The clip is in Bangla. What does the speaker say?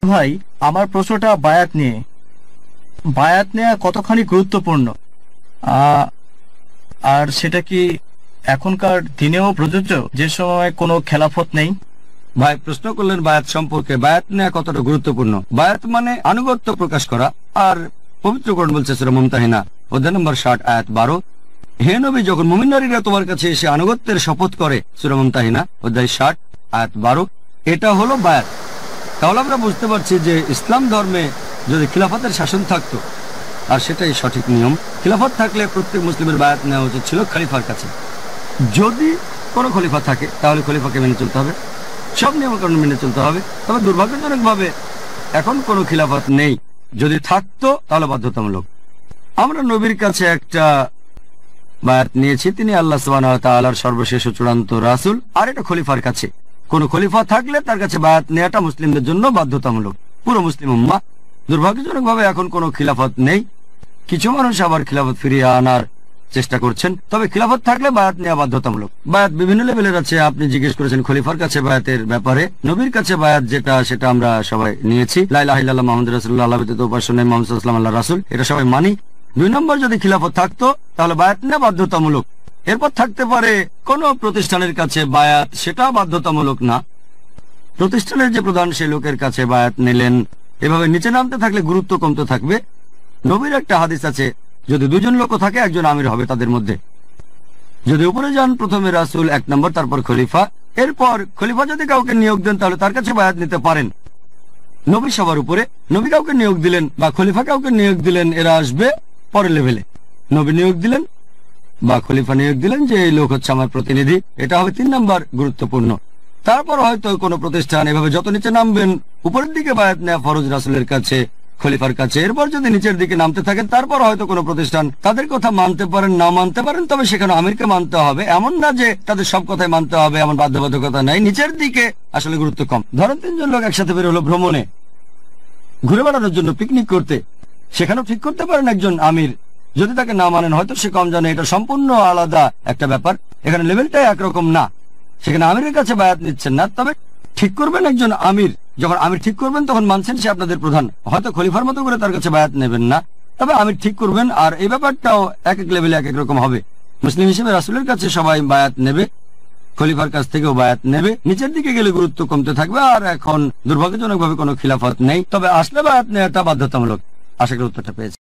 ভাই, আমার প্রশ্নটা বায়াত নিয়ে। বায়াত নেওয়া কতখানি গুরুত্বপূর্ণ, আর সেটা কি এখনকার দিনেও প্রযোজ্য, যে সময় কোনো খেলাফত নেই? ভাই প্রশ্ন করলেন বায়াত সম্পর্কে, বায়াত নেওয়া কতটা গুরুত্বপূর্ণ। বায়াত মানে আনুগত্য প্রকাশ করা, আর পবিত্রকরণ বলছে সূরা মুমতাহিনা অধ্যায় নম্বর 60 আয়াত 12, হে নবী, যখন মুমিন নারীরা তোমার কাছে এসে আনুগত্যের শপথ করে, সূরা মুমতাহিনা অধ্যায় 60 আয়াত 12, এটা হলো বায়াত। তাহলে আমরা বুঝতে পারছি যে ইসলাম ধর্মে যদি খিলাফতের শাসন থাকতো, আর সেটাই সঠিক নিয়ম, খিলাফত থাকলে প্রত্যেক মুসলিমের বায়াত নেওয়া উচিত ছিল খলিফার কাছে। যদি কোনো খলিফা থাকে তাহলে খলিফাকে মেনে চলতে হবে, সব নিয়মকানুন মেনে চলতে হবে। তবে দুর্ভাগ্যজনকভাবে এখন কোনো খিলাফত নেই। যদি থাকতো তাহলে বাধ্যতামূলক। আমরা নবীর কাছে একটা বায়াত নিয়েছি, তিনি আল্লাহ সুবহানাহু ওয়া তাআলার সর্বশেষ ও চূড়ান্ত রাসূল, আর এটা খলিফার কাছে। কোন খলিফা থাকলে তার কাছে বায়াত নেওয়াটা মুসলিমদের জন্য বাধ্যতামূলক, পুরো মুসলিম উম্মাহ। দুর্ভাগ্যজনকভাবে এখন কোনো খিলাফত নেই। কিছু মানুষ আবার খিলাফত ফিরিয়ে আনার চেষ্টা করছেন, তবে খিলাফত থাকলে বায়াত নেওয়া বাধ্যতামূলক। বায়াত বিভিন্ন লেভেলের আছে। আপনি জিজ্ঞেস করেছেন খলিফার কাছে বায়াতের ব্যাপারে। নবীর কাছে বায়াত যেটা, সেটা আমরা সবাই নিয়েছি। লা ইলাহা ইল্লাল্লাহ মুহাম্মাদুর রাসূলুল্লাহ, আল্লাহ ব্যতীত উপাস্য নেই, মুহাম্মদ সাল্লাল্লাহু আলাইহি ওয়াসাল্লাম আল্লাহর রাসূল, এটা সবাই মানি। 2 নম্বর, যদি খিলাফত থাকতো তাহলে বায়াত নেওয়া বাধ্যতামূলক। এরপর থাকতে পারে কোন প্রতিষ্ঠানের কাছে বায়াত, সেটা বাধ্যতামূলক না। প্রতিষ্ঠানের যে প্রধান, সেই লোকের কাছে বায়াত নিলেন। এভাবে নিচে নামতে থাকলে গুরুত্ব কমতে থাকবে। নবীর একটা হাদিস আছে, যদি 2 জন লোক থাকে, একজন আমির হবে তাদের মধ্যে। যদি উপরে যান, প্রথমে রাসূল 1 নম্বর, তারপর খলিফা। এরপর খলিফা যদি কাউকে নিয়োগ দেন তাহলে তার কাছে বায়াত নিতে পারেন। নবী সবার উপরে, নবী কাউকে নিয়োগ দিলেন বা খলিফা কাউকে নিয়োগ দিলেন, এরা আসবে পরের লেভেলে। নবী নিয়োগ দিলেন বা খলিফা নিয়োগ দিলেন যে এই লোক হচ্ছে আমার প্রতিনিধি, এটা হবে 3 নম্বর গুরুত্বপূর্ণ। তারপর হয়তো কোনো প্রতিষ্ঠান, এভাবে যত নিচে নামবেন উপরের দিকে বায়াত নেওয়া ফরজ রাসূলের কাছে, খলিফার কাছে। এরপর যদি নিচের দিকে নামতে থাকেন, তারপর হয়তো কোনো প্রতিষ্ঠান, তাদের কথা মানতে পারেন, না মানতে পারেন, তবে সেখানে আমিরকে মানতে হবে। এমন না যে তাদের সব কথাই মানতে হবে, এমন বাধ্যবাধকতা নাই। নিচের দিকে আসলে গুরুত্ব কম। ধরেন 3 জন লোক একসাথে বের হলো ভ্রমণে, ঘুরে বেড়ানোর জন্য, পিকনিক করতে। সেখানেও ঠিক করতে পারেন একজন আমির। যদি তাকে না মানেন, হয়তো সে কম জানে, এটা সম্পূর্ণ আলাদা একটা ব্যাপার। এখানে লেভেলটাই একরকম না। সেখানে আমিরের কাছে বায়াত নিচ্ছেন না, তবে ঠিক করবেন একজন আমির। যখন আমির ঠিক করবেন তখন মানছেন সে আপনাদের প্রধান। হয়তো খলিফার মতো করে তার কাছে বায়াত নেবেন না, তবে আমির ঠিক করবেন। আর এই ব্যাপারটাও এক এক লেভেলে এক এক রকম হবে। মুসলিম হিসেবে রাসূলের কাছে সবাই বায়াত নেবে, খলিফার কাছ থেকেও বায়াত নেবে। নিচের দিকে গেলে গুরুত্ব কমতে থাকবে। আর এখন দুর্ভাগ্যজনকভাবে কোনো খিলাফত নেই, তবে আসলে বায়াত নেওয়াটা বাধ্যতামূলক। আশা করি উত্তরটা পেয়েছি।